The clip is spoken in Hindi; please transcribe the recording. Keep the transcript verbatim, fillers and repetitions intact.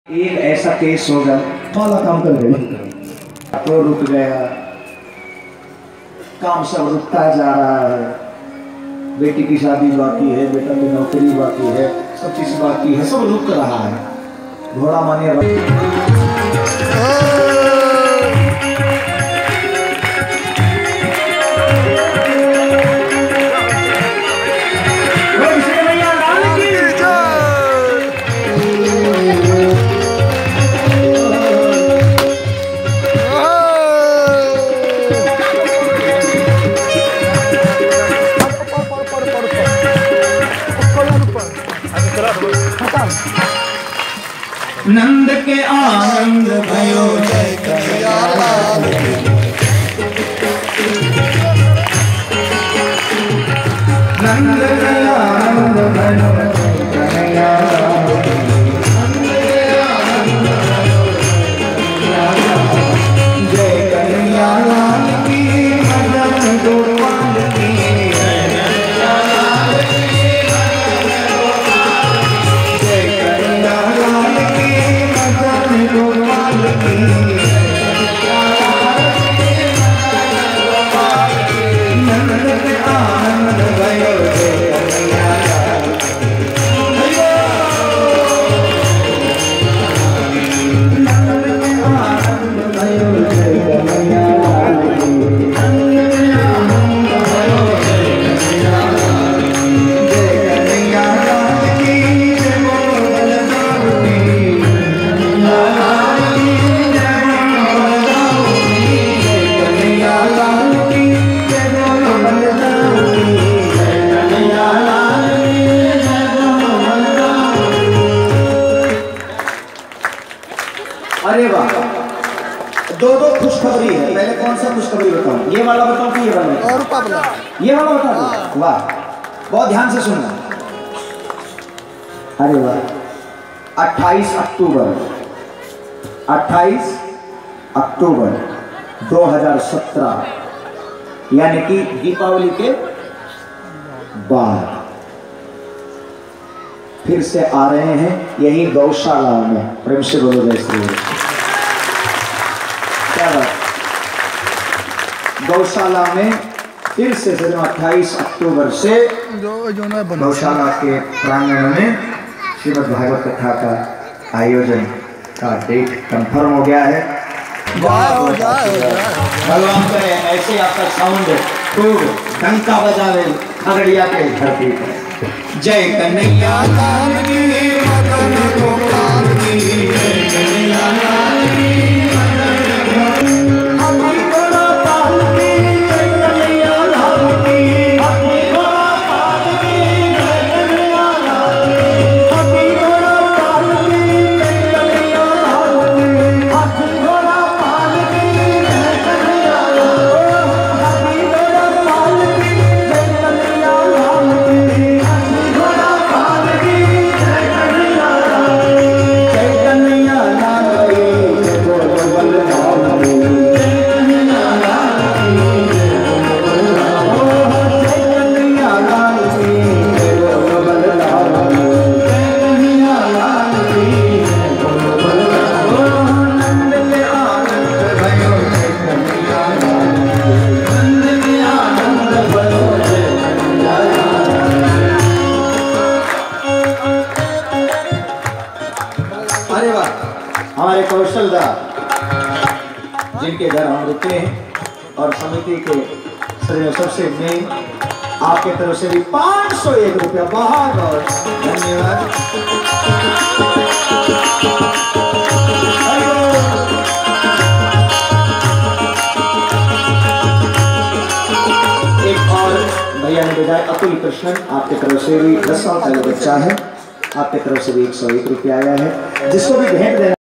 एक ऐसा केस होगा वाला काम कर गए तो रुक गया, काम सब रुकता जा रहा है। बेटी की शादी बाकी है, बेटा की नौकरी बाकी है, सब चीज बाकी है, सब रुक रहा है। घोड़ा माने नंद के आनंद भयो जय कन्हैया लाल की। नंद के आनंद भयो जय कन्हैया लाल की। नंद के आनंद भयो जय कन्हैया लाल की। मदन गोपाल की अरे वाह, दो दो खुशखबरी है। पहले कौन सा खुशखबरी बताऊं? ये वाला बताऊं कि ये वाला? और पबला ये वाला बता दो। वाह, बहुत ध्यान से सुनना। अरे वाह, अट्ठाईस अक्टूबर अट्ठाईस अक्टूबर दो हज़ार सत्रह यानी कि दीपावली के बाद फिर से आ रहे हैं यही गौशाला में। प्रेम से बोलो जय श्री राम। क्या बात, गौशाला में फिर से अट्ठाईस अक्टूबर से गौशाला के प्रांगण में श्रीमद् भागवत कथा का आयोजन का डेट कंफर्म हो गया है। भगवान करे ऐसे आपका साउंड खूब डंका बजावे खगड़िया के धरती पर। जय कन्हैया लाल की, मदन गोपाल की। जय कन्हैया लाल की, हाथी घोड़ा पाल की। जय कन्हैया लाल की, हाथी घोड़ा पाल की। जय कन्हैया लाल की, हाथी घोड़ा पाल की। जय कन्हैया लाल की, हाथी घोड़ा पाल की। जय कन्हैया लाल की, हाथी घोड़ा पाल की। जय कन्हैया लाल की, हमारे कौशलदा जिनके घर हम रुके हैं और समिति के सदस्य सबसे मेन आपके तरफ से भी पाँच सौ एक रुपया बहुत बहुत धन्यवाद। एक और भैया ने भेजा अतुल कृष्णन, आपके तरफ से भी दस साल का बच्चा है, आपके तरफ से भी एक सौ एक रुपया आया है। जिसको भी भेंट देना